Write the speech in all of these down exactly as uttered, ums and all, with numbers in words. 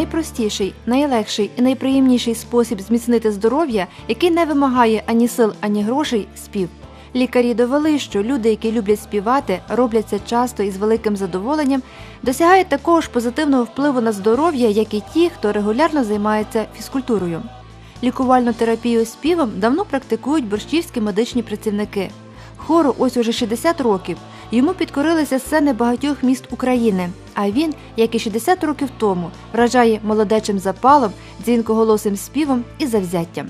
найпростіший, найлегший і найприємніший спосіб зміцнити здоров'я, який не вимагає ані сил, ані грошей – спів. Лікарі довели, що люди, які люблять співати, роблять це часто і з великим задоволенням, досягають такого ж позитивного впливу на здоров'я, як і ті, хто регулярно займається фізкультурою. Лікувальну терапію співом давно практикують борщівські медичні працівники. Хору ось уже шістдесят років. Йому підкорилися сцени багатьох міст України, а він, як і шістдесят років тому, вражає молодечим запалом, дзвінкоголосим співом і завзяттям.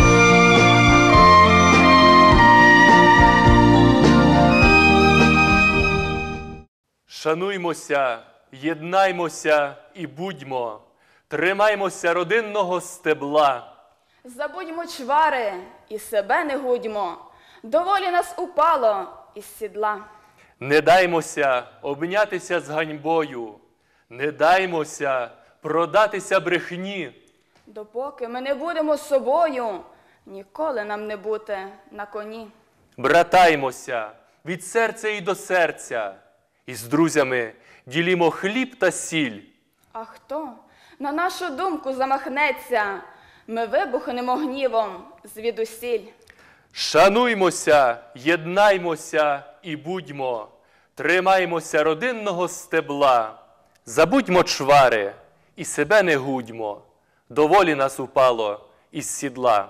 Шануймося, єднаймося і будьмо, тримаймося родинного стебла. Забудьмо чвари і себе не гудьмо, доволі нас упало із сідла. Не даймося обнятися з ганьбою, не даймося продатися брехні. Допоки ми не будемо з собою, ніколи нам не бути на коні. Братаймося від серця і до серця, і з друзями ділімо хліб та сіль. А хто на нашу думку замахнеться, ми вибухнемо гнівом звідусіль. Шануймося, єднаймося і будьмо, тримаймося родинного стебла. Забудьмо чвари і себе не гудьмо, доволі нас упало із сідла.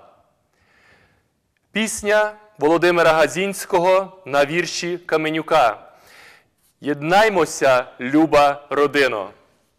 Пісня Володимира Газінського на вірші Каменюка. Єднаймося, люба родино.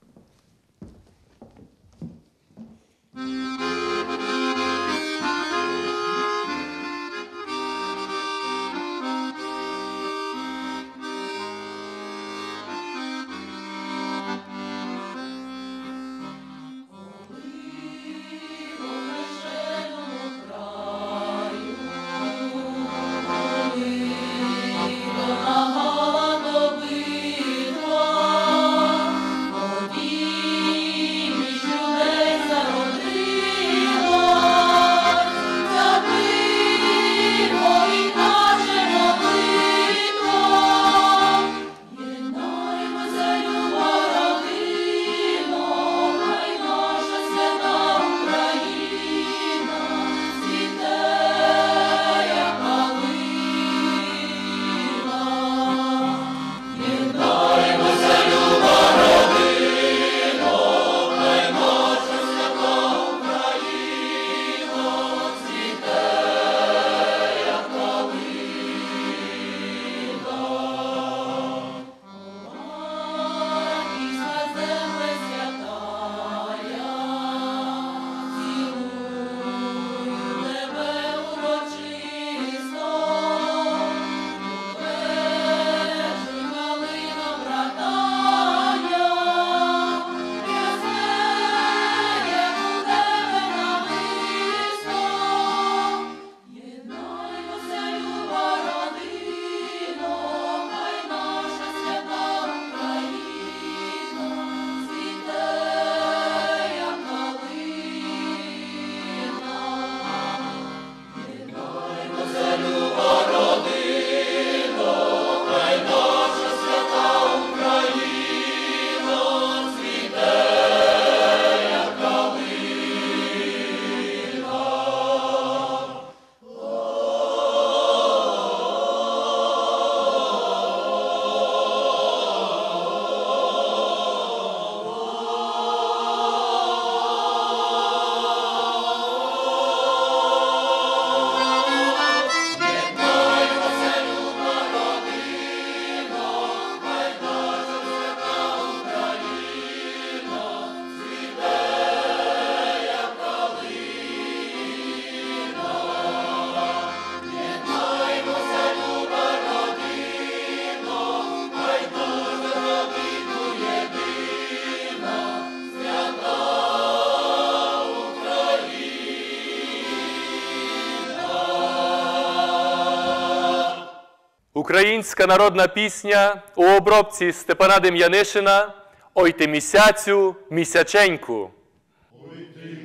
Українська народна пісня у обробці Степана Дем'янишина «Ой ти місяцю, місяченьку». Ой ти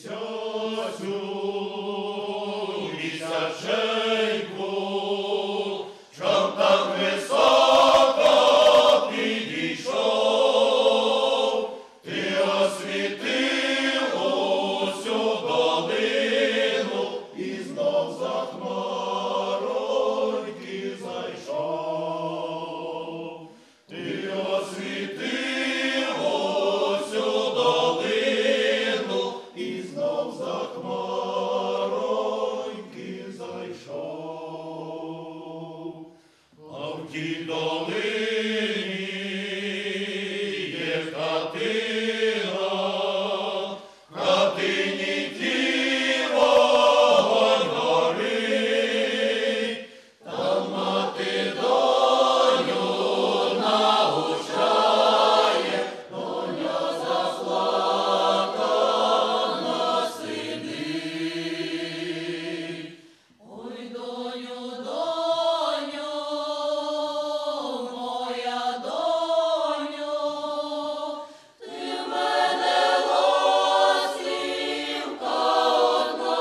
місяцю, місяченьку, чом так високо підійшов, ти освіти тій долині є хатина, в хатині тій вогонь горить, там мати доню навчає, доня заплакана сидить. Ой, доню, доню, моя доню, ти в мене ластівка одна,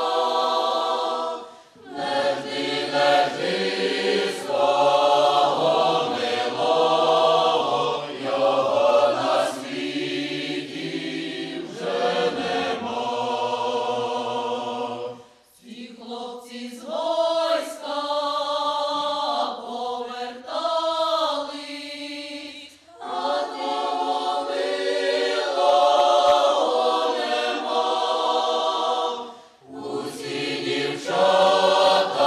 не жди, не жди свого милого, його на світі вже нема. Ці хлопці з войска повертались, а того милого нема. Усі дівчата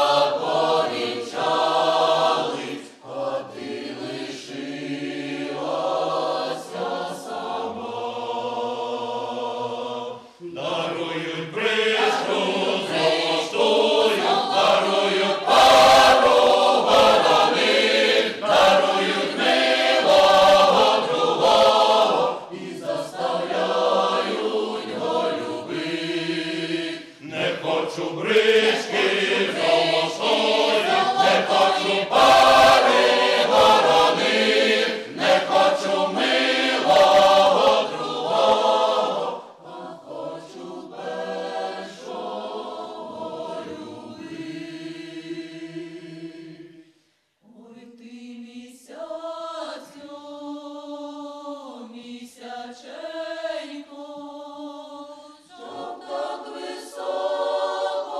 повінчались, а ти лишилася сама. Дарують бричку золотую, дарують пару вороних, дарують милого другого і заставляють його любить. Не хочу брички золотої, не хочу пари вороних, не хочу милого другого, а хочу першого любить. Ой, ти місяцю, місяченько, щоб так високо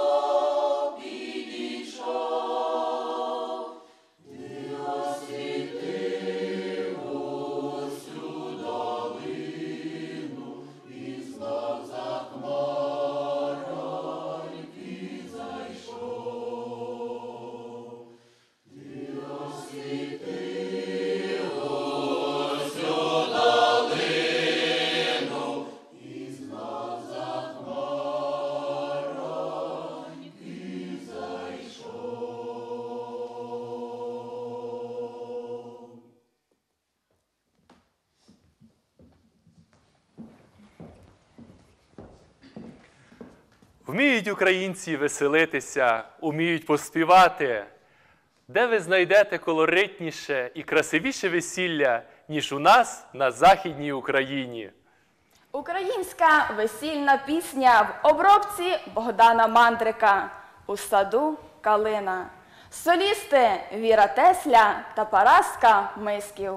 підійшов, ти освітив усю долину і знов за хмароньки зайшов. Ти освітив усю долину і знов за хмароньки зайшов. Вміють українці веселитися, уміють поспівати. Де ви знайдете колоритніше і красивіше весілля, ніж у нас на Західній Україні? Українська весільна пісня в обробці Богдана Мандрика «У саду калина». Солісти Віра Тесля та Параска Мисків.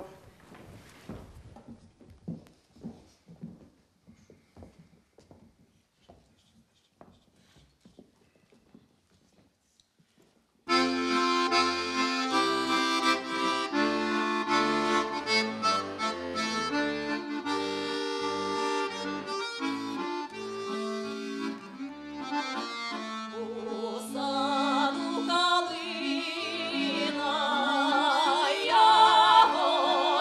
У саду калина, ягода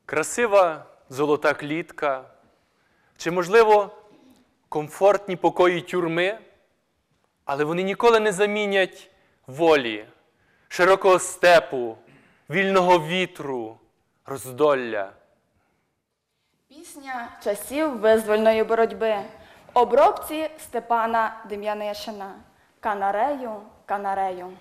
красива золота клітка, чи, можливо, комфортні покої тюрми, але вони ніколи не замінять волі, широкого степу, вільного вітру, роздолля. Пісня часів визвольної боротьби в обробці Степана Дем'янишина. Канарею, канарею.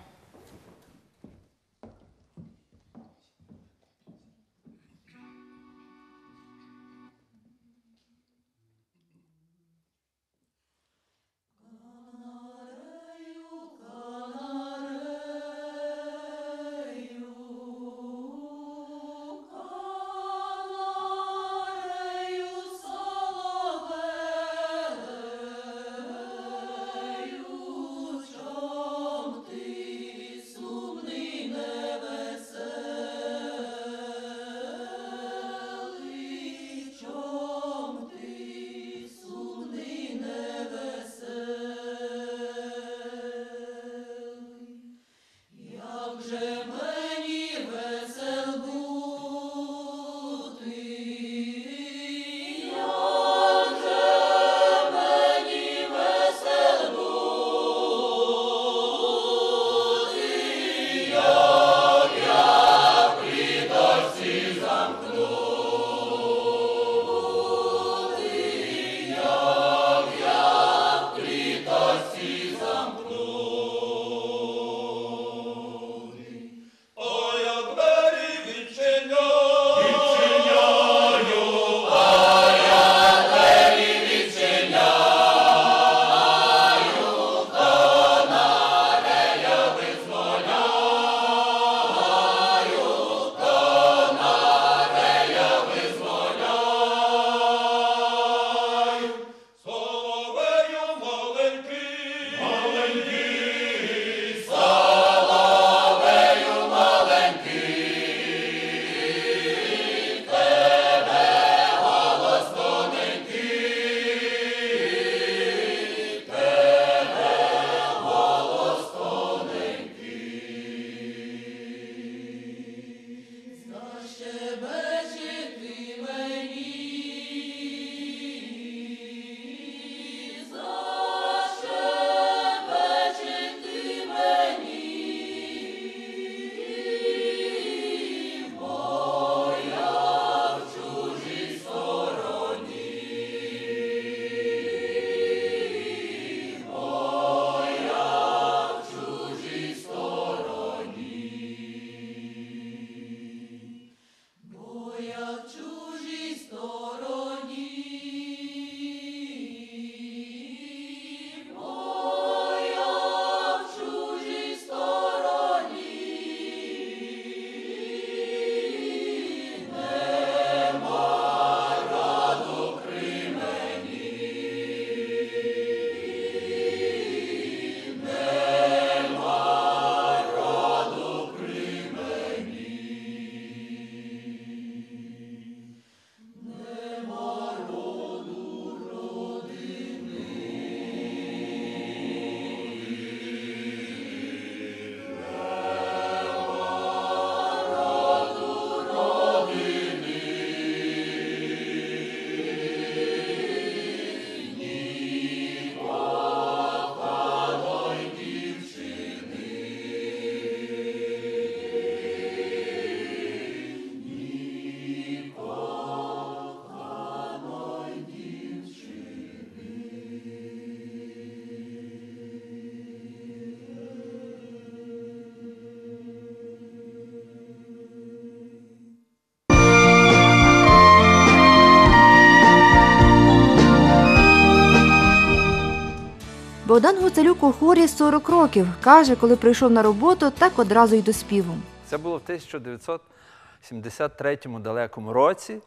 Богдан Гуцалюк у хорі сорок років. Каже, коли прийшов на роботу, так одразу й до співу. Це було в тисяча дев'ятсот сімдесят третьому далекому році.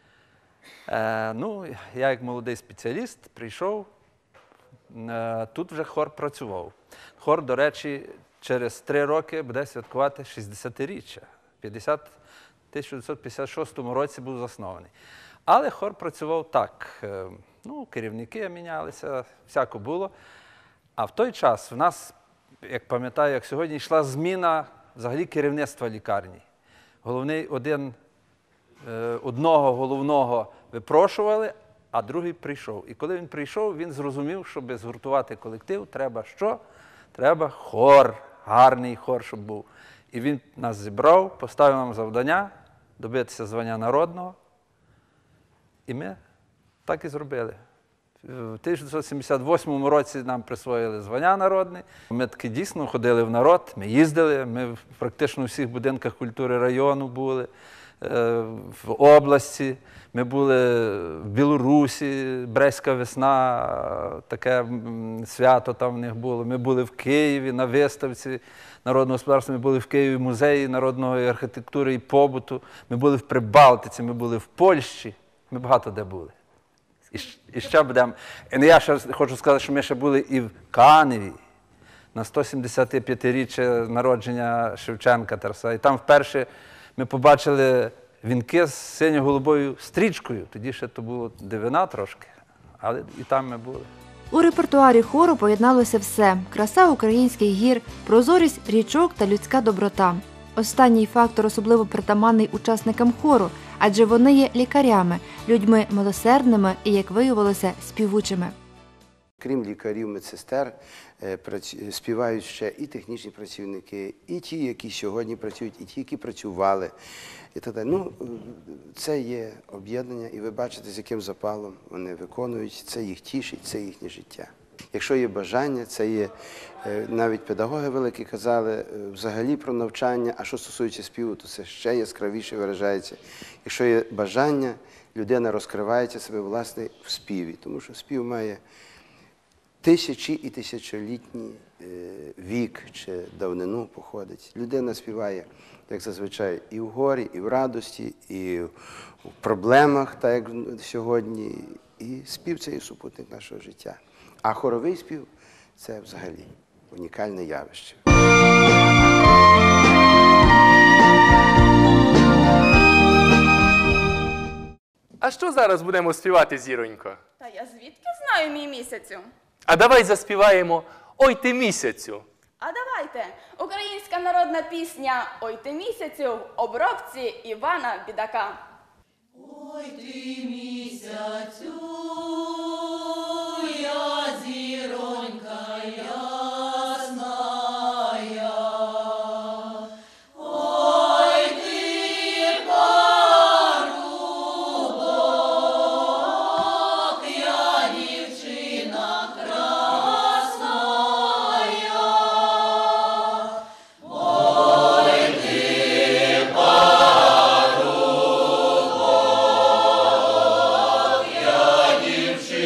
Е, ну, я як молодий спеціаліст прийшов, е, тут вже хор працював. Хор, до речі, через три роки буде святкувати шістдесятиріччя. В тисяча дев'ятсот п'ятдесят шостому році був заснований. Але хор працював так. Е, ну, керівники мінялися, всяко було. А в той час в нас, як пам'ятаю, як сьогодні, йшла зміна взагалі керівництва лікарні. Головний один е, одного головного випрошували, а другий прийшов. І коли він прийшов, він зрозумів, щоб згуртувати колектив, треба що? Треба хор, гарний хор, щоб був. І він нас зібрав, поставив нам завдання добитися звання народного. І ми так і зробили. В тисяча дев'ятсот сімдесят восьмому році нам присвоїли звання народне. Ми таки дійсно ходили в народ, ми їздили, ми практично у всіх будинках культури району були, в області, ми були в Білорусі, Брестська весна, таке свято там в них було. Ми були в Києві на виставці народного господарства, ми були в Києві в музеї народної архітектури і побуту, ми були в Прибалтиці, ми були в Польщі, ми багато де були. І, і ще будемо. І я ще хочу сказати, що ми ще були і в Каневі на сто сімдесят п'ятиріччя народження Шевченка Тараса. І там вперше ми побачили вінки з синьо-голубою стрічкою. Тоді ще то було дивина трошки, але і там ми були. У репертуарі хору поєдналося все – краса українських гір, прозорість річок та людська доброта. Останній фактор особливо притаманний учасникам хору, адже вони є лікарями, людьми милосердними і, як виявилося, співучими. Крім лікарів, медсестер, співають ще і технічні працівники, і ті, які сьогодні працюють, і ті, які працювали. І так далі. Ну, це є об'єднання, і ви бачите, з яким запалом вони виконують, це їх тішить, це їхнє життя. Якщо є бажання, це є, навіть педагоги великі казали, взагалі про навчання, а що стосується співу, то це ще яскравіше виражається. Якщо є бажання, людина розкривається себе, власне, в співі, тому що спів має тисячі і тисячолітній вік чи давнину походить. Людина співає, як зазвичай, і в горі, і в радості, і в проблемах, так як сьогодні. І спів – це є супутник нашого життя. А хоровий спів – це взагалі унікальне явище. А що зараз будемо співати, зіронько? Та я звідки знаю, мій місяцю? А давай заспіваємо «Ой ти місяцю». А давайте, українська народна пісня «Ой ти місяцю» в обробці Івана Бідака. Ой ти місяцю, я зіронька ясна я. Ой ти парубок, я дівчина красна я. Ой ти парубок, я дівчина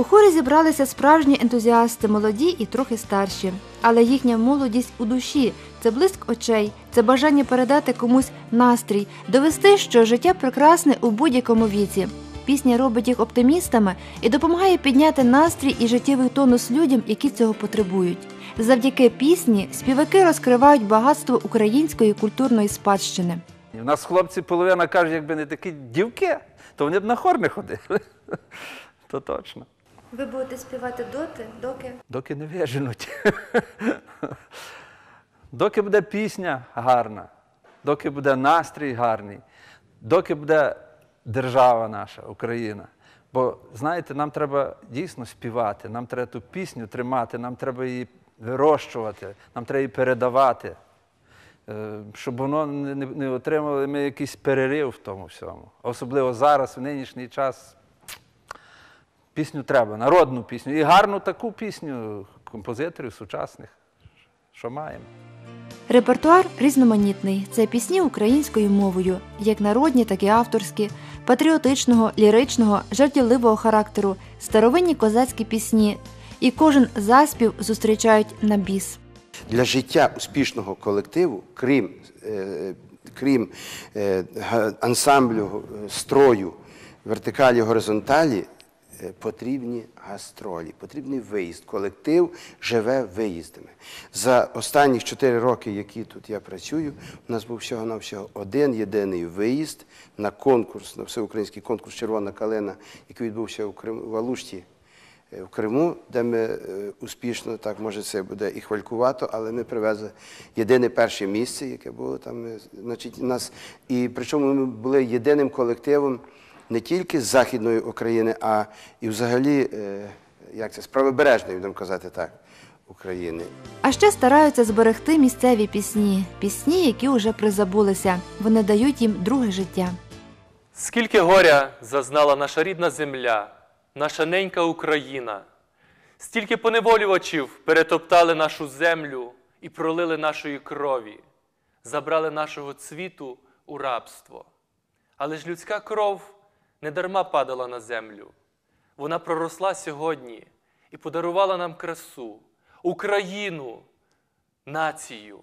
У хорі зібралися справжні ентузіасти, молоді і трохи старші. Але їхня молодість у душі – це блиск очей, це бажання передати комусь настрій, довести, що життя прекрасне у будь-якому віці. Пісня робить їх оптимістами і допомагає підняти настрій і життєвий тонус людям, які цього потребують. Завдяки пісні співаки розкривають багатство української культурної спадщини. У нас хлопці половина кажуть, якби не такі дівки, то вони б на хор не ходили. То точно. Ви будете співати доти, доки? Доки не виженуть. Доки буде пісня гарна, доки буде настрій гарний, доки буде держава наша, Україна. Бо, знаєте, нам треба дійсно співати, нам треба ту пісню тримати, нам треба її вирощувати, нам треба її передавати, щоб воно не, не, не отримали ми якийсь перерив в тому всьому. Особливо зараз, в нинішній час, пісню треба, народну пісню. І гарну таку пісню композиторів сучасних, що маємо. Репертуар різноманітний. Це пісні українською мовою, як народні, так і авторські, патріотичного, ліричного, жартівливого характеру, старовинні козацькі пісні. І кожен заспів зустрічають на біс. Для життя успішного колективу, крім, е, крім е, ансамблю, строю, вертикалі, горизонталі, е, потрібні гастролі, потрібний виїзд. Колектив живе виїздами. За останні чотири роки, які тут я працюю, у нас був всього-навсього один єдиний виїзд на конкурс, на всеукраїнський конкурс «Червона калина», який відбувся у Криму, в Алушті, в Криму, де ми успішно, так, може це буде і хвалькувато, але ми привезли єдине перше місце, яке було там, значить, у нас. І причому ми були єдиним колективом не тільки з Західної України, а і взагалі, як це, з правобережної, будемо казати так, України. А ще стараються зберегти місцеві пісні, пісні, які вже призабулися. Вони дають їм друге життя. Скільки горя зазнала наша рідна земля, наша ненька Україна, стільки поневолювачів перетоптали нашу землю і пролили нашої крові, забрали нашого цвіту у рабство. Але ж людська кров не дарма падала на землю. Вона проросла сьогодні і подарувала нам красу, Україну, націю.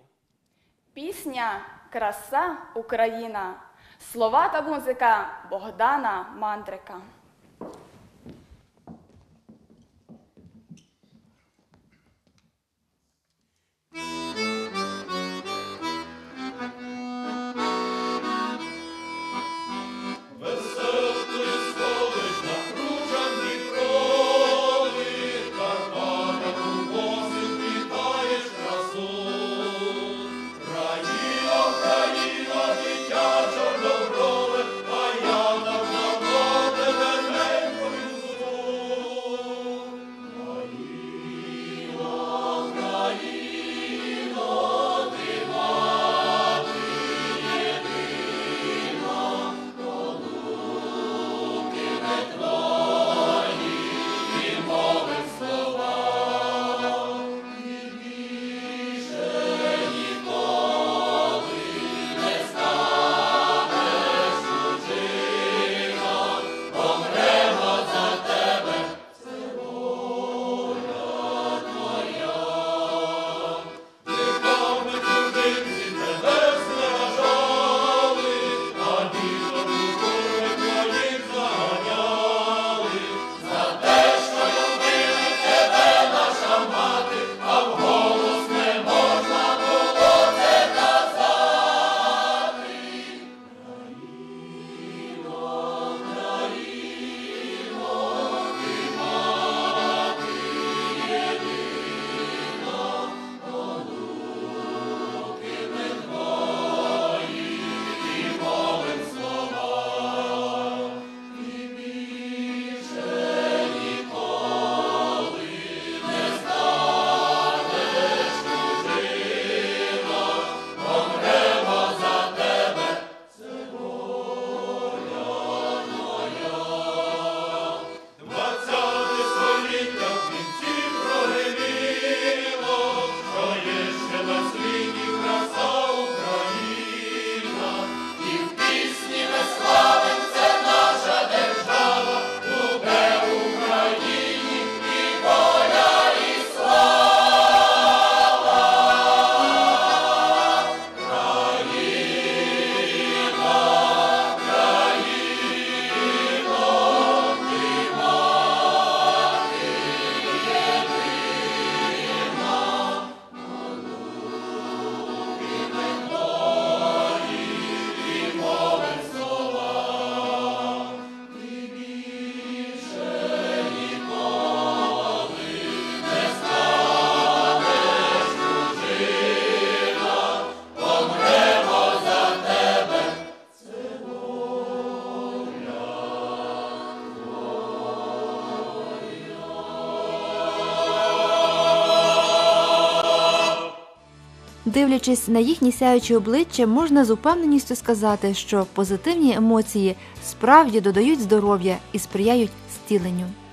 Пісня «Краса Україна», слова та музика Богдана Мандрика. Країна, дитя чорноброве, а я так на тебе Дивлячись на їхні сяючі обличчя, можна з упевненістю сказати, що позитивні емоції справді додають здоров'я і сприяють зціленню.